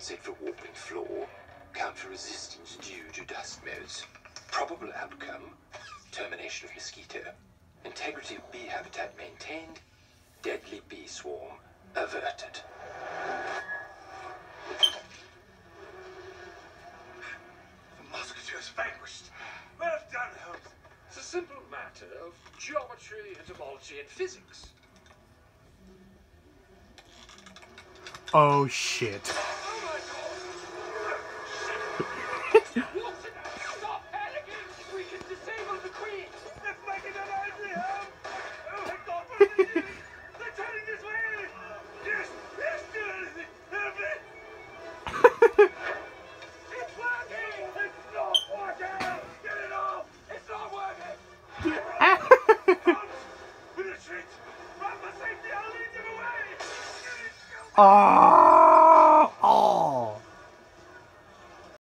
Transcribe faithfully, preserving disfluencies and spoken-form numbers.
compensate for warping floor, count for resistance due to dust motes. Probable outcome, termination of mosquito. Integrity of bee habitat maintained, deadly bee swarm averted. The mosquitoes vanquished. Well done, Holmes. It's a simple matter of geometry, entomology, and physics. Oh shit. Oh my god! Watson, stop panicking! We can disable the queen! Let's make it an angry, Holmes. Oh my God, what are they doing? They're turning this way. Yes, yes, do anything. Help me. It's working. It's not working. Get it off. It's not working. Holmes, we retreat. Run for safety. I'll lead them away. Ah!